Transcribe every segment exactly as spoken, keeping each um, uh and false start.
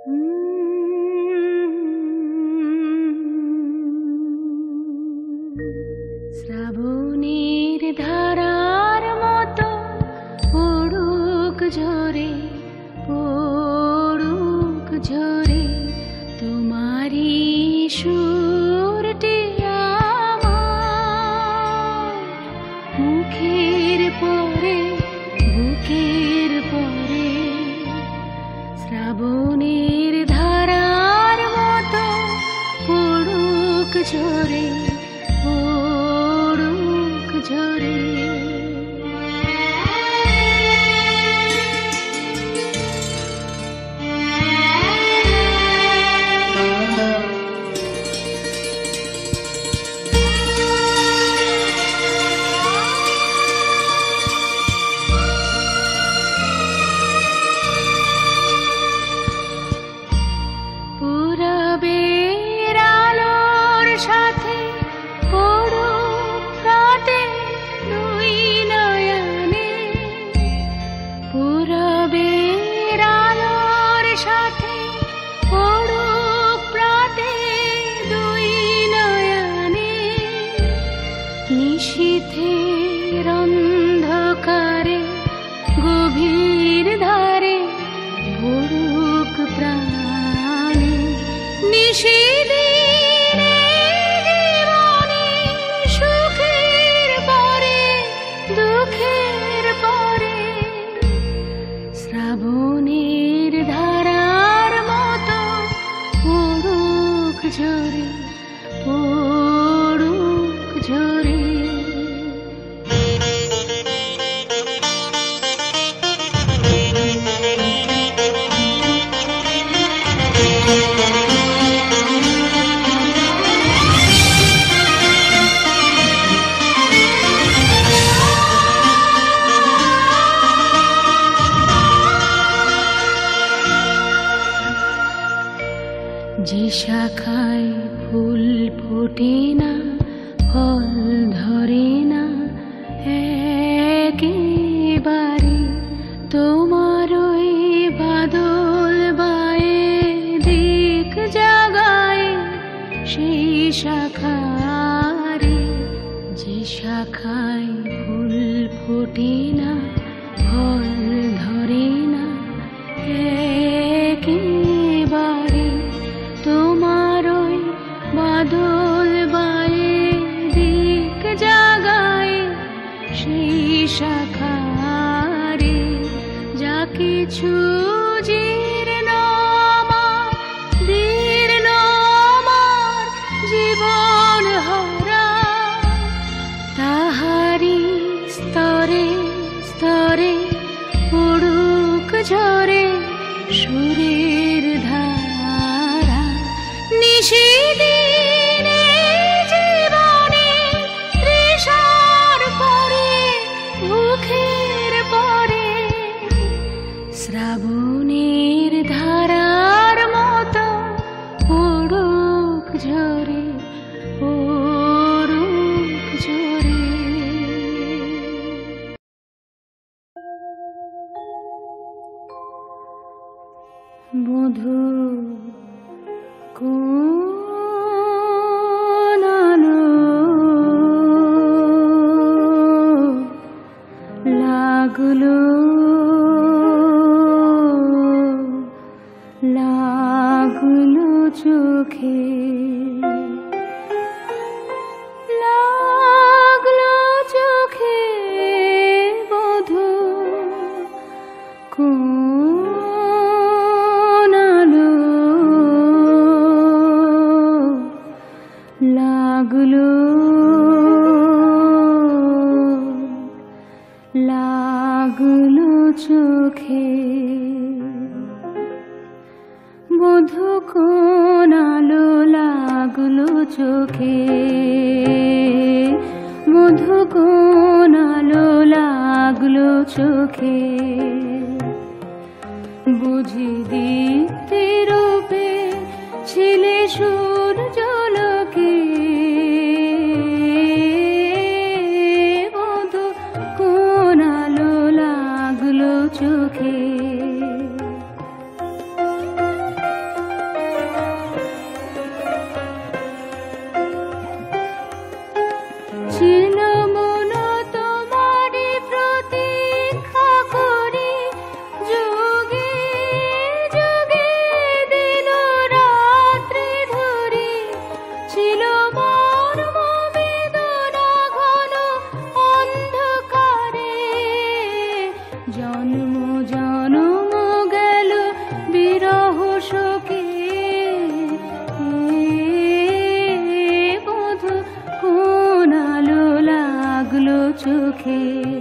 শ্রাবণের ধারার মতো পড়ুক ঝরে পড়ুক ঝরে তোমারি সুরটি আমার মুখের পরে বুকের পরে শ্রাবণের ধারার মতো পড়ুক ঝরে পড়ুক ঝরে পূরবের আলোর সাথে পড়ুক প্রাতে দুই নয়নে পূরবের আলোর সাথে পড়ুক প্রাতে দুই নয়নে নিশীথের অন্ধকারে গভীর ধারে পড়ুক প্রাণে নিশিদিনে জীবনে সুখের পরে দুঃখের পরে শ্রাবণের ধারার মতো পড়ুক ঝরে পড়ুক ঝরে যে শাখায় ফুল ফোটে না ফল ধরে না একেবারে তোমার ওই বাদল বায়ে দিক জাগায় সেই শাখারে যে শাখায় ফুল ফোটে না ফল ধরে না একেবারে তোমার ওই বাদল বায়ে দিক জাগায় সেই শাখারে যা কিছু জীর্ণ আমার দীর্ণ আমার জীবন হারা তাহারি স্তরে স্তরে পড়ুক ঝরে সুরের ধারা নিশিদিনে জীবনে তৃষার পরে ভুখের পরে শ্রাবণের ধারার মতো পড়ুক ঝরে পড়ুক ঝরে বধূ কোন আলো লাগলো লাগলো চোখে লাগলো চোখে বধূ কোন আলো লাগলো লাগলো চোখে বধূ কোন আলো লাগলো চোখে বধূ কোন আলো লাগলো চোখে বুঝি দীপ্তি রূপে ছিলে সূর্যলোকে বধূ কোন আলো লাগলো চোখে জন্ম জন্ম গেল বিরহ শোকে, বধূ কোন আলো লাগলো চোখে।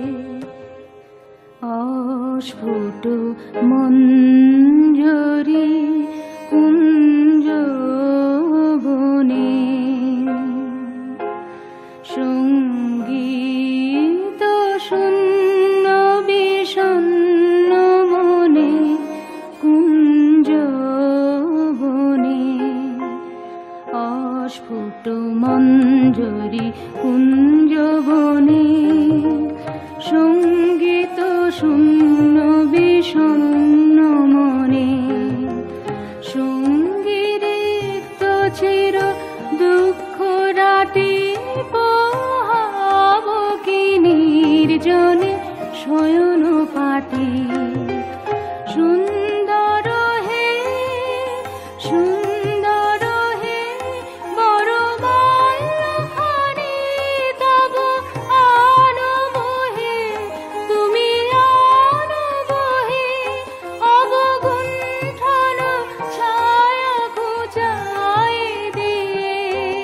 অস্ফুট মঞ্জরি কুঞ্জ বনে, সঙ্গীত শূন্য বিষণ্ণ মনে কুঞ্জ বনে। অস্ফুট মঞ্জরি কুঞ্জ বনে, সঙ্গীত শূন্য বিষণ্ণ মনে। সঙ্গীত চির দুঃখ রাটি পোহাব কি নির্জনে শয়ন পাটি। সুন্দর হে সুন্দর হে বড় বাল্যখানি তব আনবহে, তুমি আনবহে অবগুণ্ঠন ছায়া ঘুচাই দিয়ে।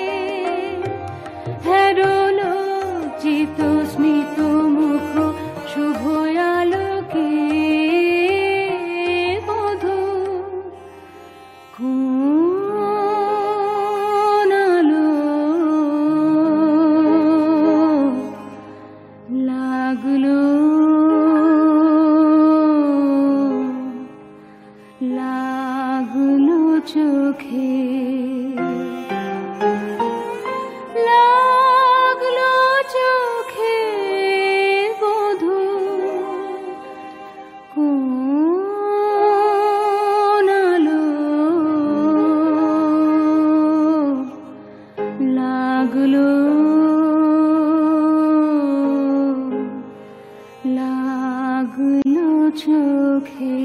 হেরল চিত স্মিত মুখ শুভ আলোকে, বধূ কোন আলো লাগলো লাগলো চোখে, লাগলো চোখে। বধূ কোন আলো লাগলো লাগলো চোখে।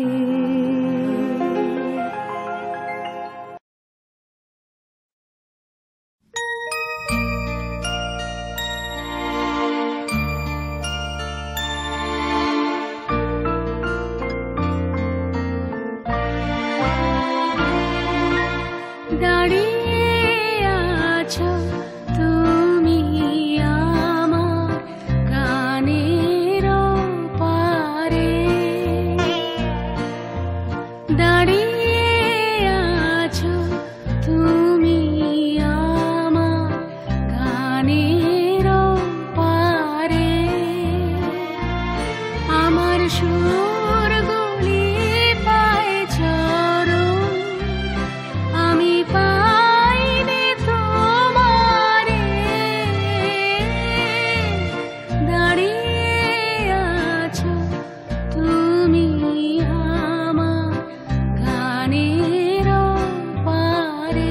দাঁড়িয়ে আছো তুমি আমার গানের পারে, দাঁড়িয়ে আছো তুমি আমার গানের পারে। আমার সুর গুলি পায় চরণ, আমি পাইনি তোমারে। দাঁড়িয়ে আছো তুমি আমার গানের পারে।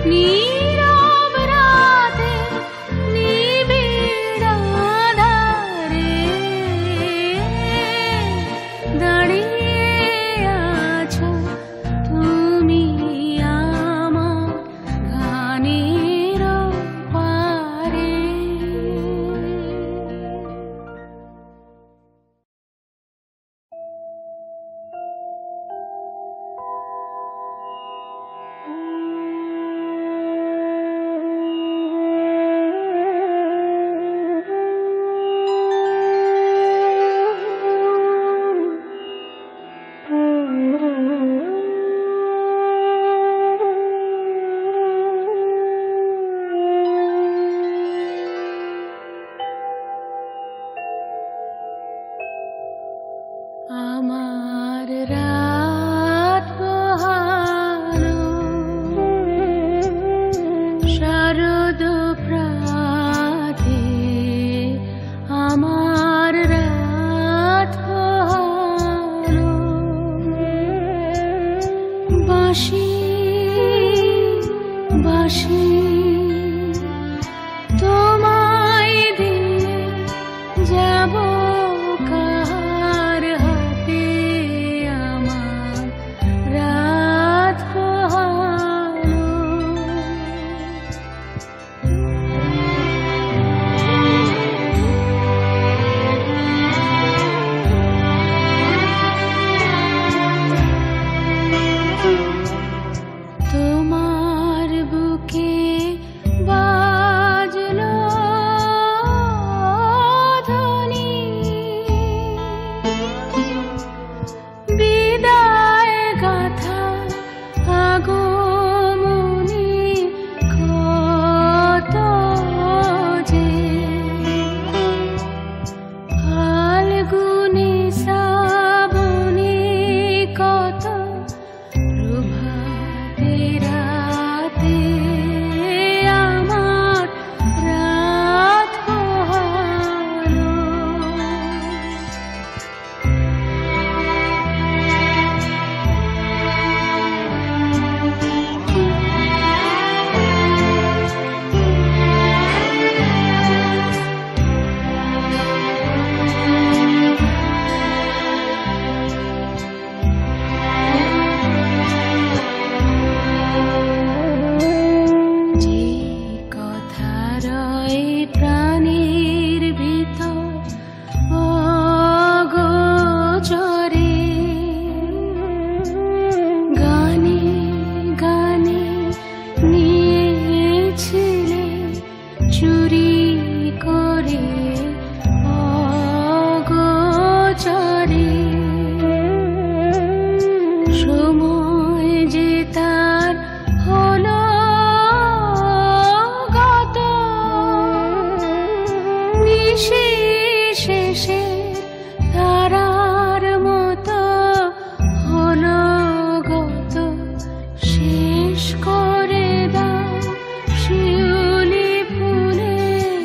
নীরব রাতে নিবিড় আঁধারে দাঁড়িয়ে আছো তুমি আমার গানের পারে। আমার রাত পোহানো শারদ প্রাতে, আমার রাত পোহানো বাঁশি বাঁশি তোমায় দিয়ে যাব কার হাতে, আমার রাত পোহানো। তোমার বুকে বাজলো ধ্বনি, বিদায় গাথা আগমনী কত যে, ফাল্গুনী শ্রাবণী কত প্রভাতে রাতে, আমার রাত পোহানো। যে কথা রয় প্রাণের ভিতর অগোচরে, গানে গানে নিয়েছিলে চুরি করে অগোচরে, সময় যে তার হলো গত, নিশি শেষে তারার মতো হলো গত, শেষ করে দাও শিউলি ফুলে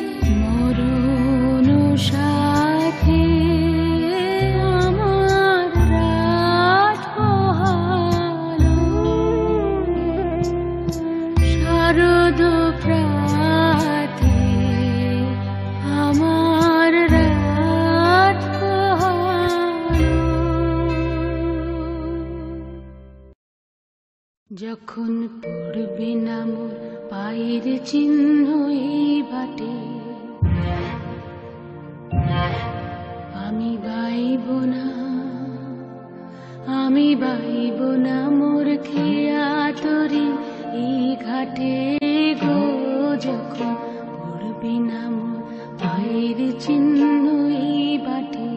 মরুন সাথে, আমার রাত পোহানো। শারদ প্রাতে, আমার রাত পোহানো। যখন পড়বে না মোর পায়ের চিহ্ন এই বাটে, আমি বাইব না আমি বাইব না মোর খেয়া তরি এই ঘাটে গো, যখন পড়বে না মোর পায়ের চিহ্ন এই বাটে।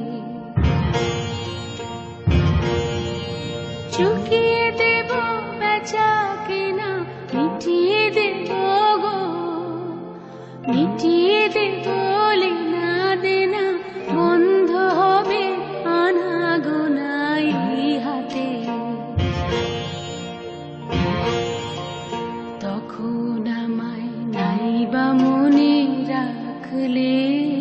চুকিয়ে দেব বেচা কেনা, মিটিয়ে দেব গো মিটিয়ে দেব লেনা দেনা, বন্ধ হবে আনা গোনা এই হাতে। তখন আমায় নাইবা মনে রাখলে,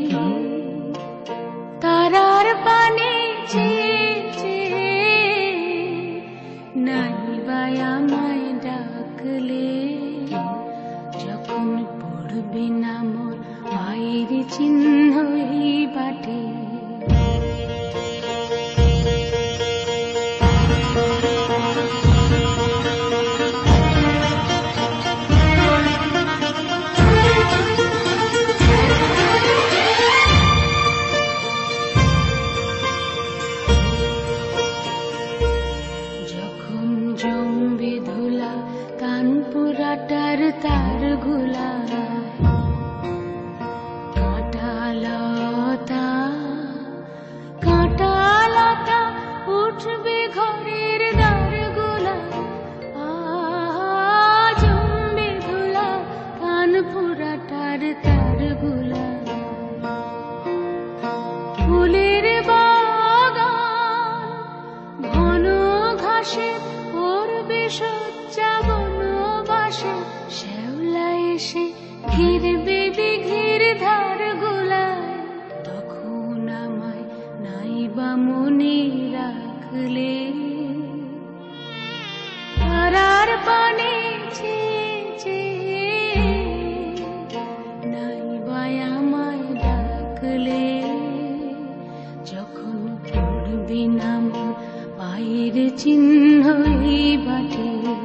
তারার পানে চেয়ে নাইবা আমায় ডাকলে, যখন পড়বে না মোর পায়ের চিহ্ন এই বাটে। জমবে ধুলা কানপুরাটার তার গুলা, কাঁটা লতা কাঁটা লতা উঠবে ঘরের দ্বার গুলা। জমবে ধুলা কানপুরাটার তার গুলা। ফুলের বাগান ঘন ঘাসে সজ্জা বনবাসে, শ্যাওলা এসে ঘিরবে দিঘির ধার গুলায়। তখন আমায় নাইবা মনে রাখলে, তারার পানে নাইবা আমায় ডাকলে। যখন পড়বি না মোর পায়ের চিহ্ন এই বাটে।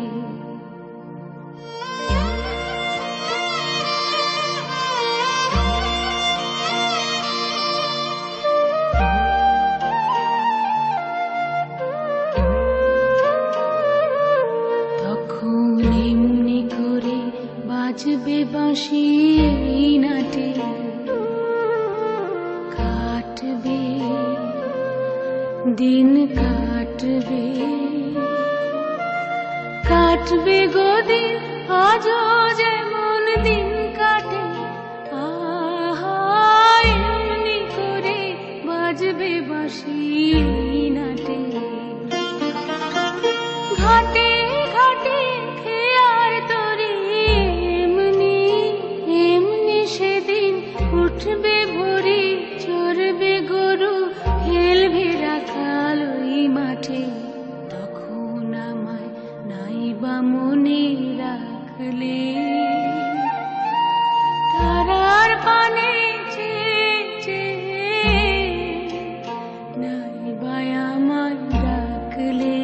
তখন এমনি করে বাজবে বাঁশি এই নাটে। কাটবে দিন কাটবে কাটবে গদিন, আজও যেমন দিন কাটে। আহা এমনি করে বাজবে বাঁশি নাটে। ঘাটে ঘাটে খেয়ার তরি এমনি এমনি সেদিন উঠবে ভরি, চড়বে গরু খেলবে রাখাল ওই মাঠে। তখন আমায় নাইবা মনে রাখলে, তারার পানে নাইবা আমায় ডাকলে।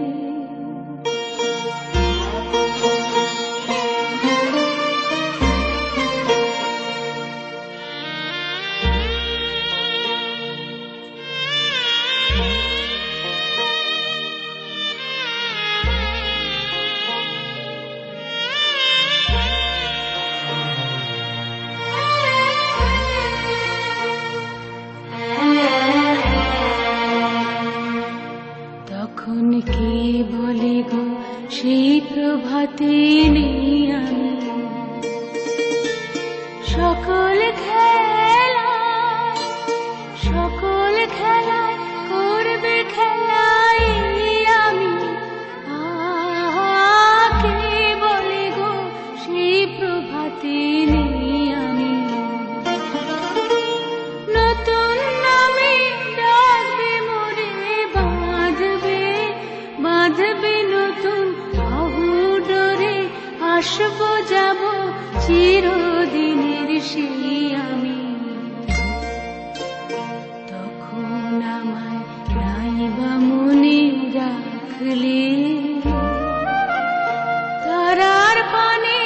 তখন কে বলে গো সেই প্রভাতে নেই আমি, সকল খেলা সকল খেলা করবে খেলাই আমি। কে বলে গো সেই প্রভাতে নেই আমি। নতুন নামে ডাকবে মোরে, বাঁধবে বাঁধবে নতুন বাহুডোরে। আসবো যাব চিরদিনের সেই আমি। তখন আমায় নাইবা মনে রাখলে, তারার পানে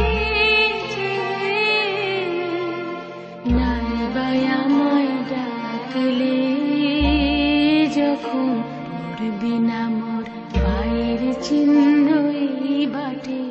নাইবা আমায় ডাকলে। যখন পড়বি না মোর পায়ের চিহ্ন এই বাটে।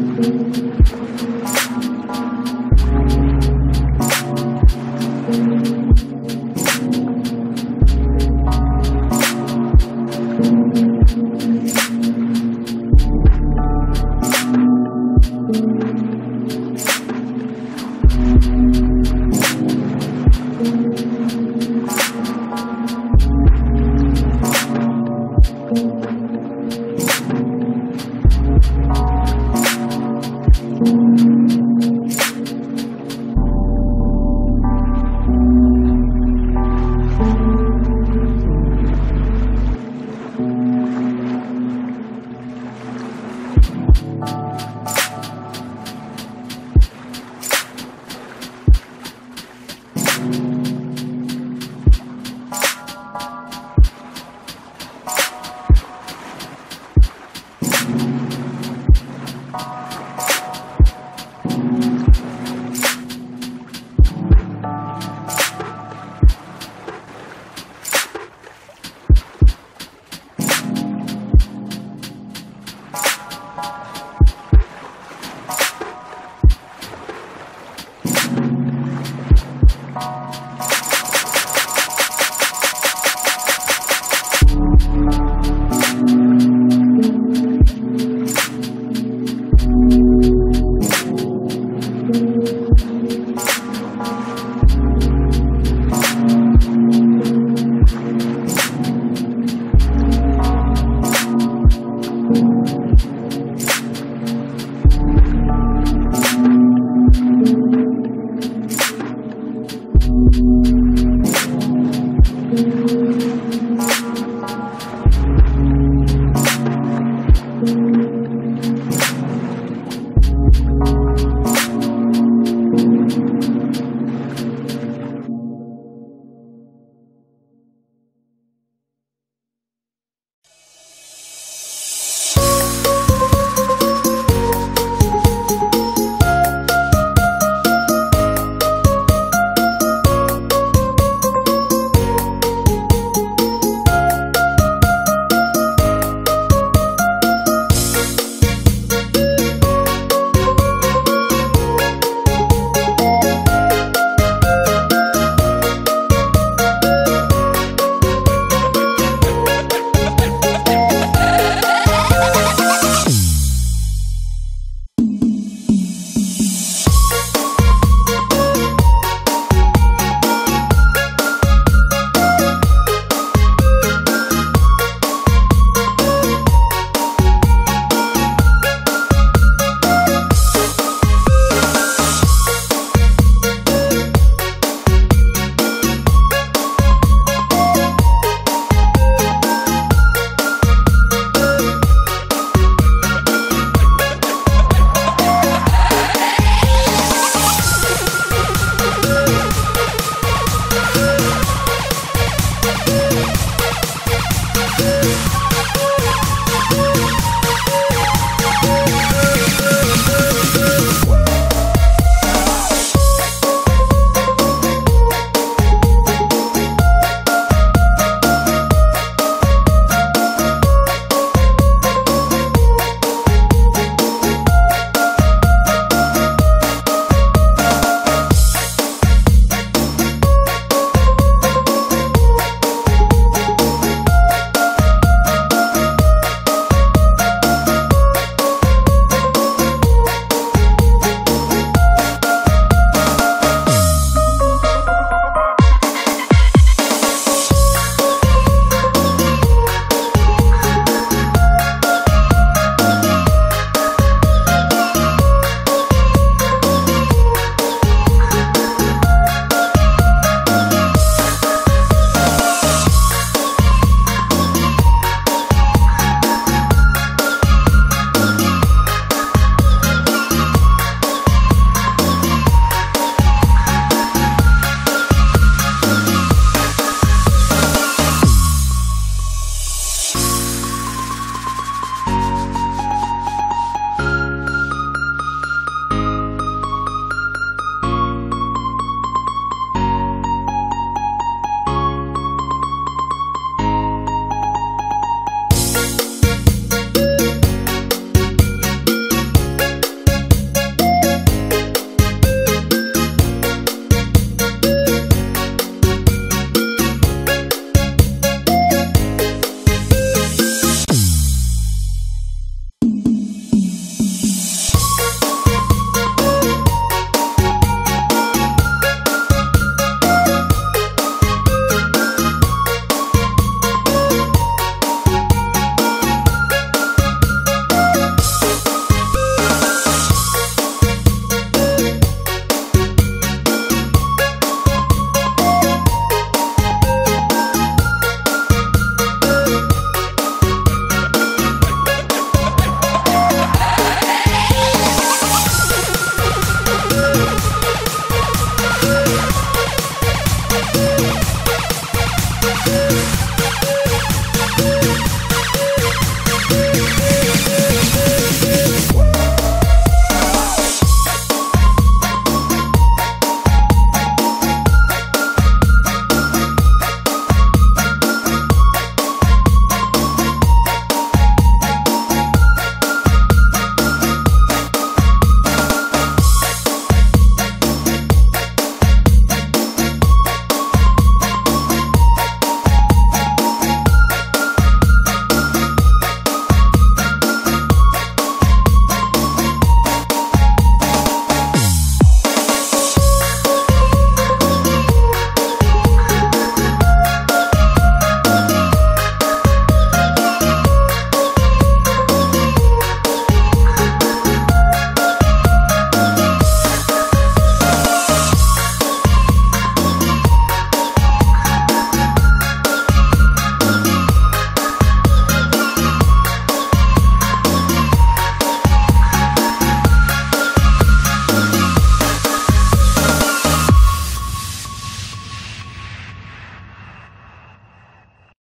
Thank you.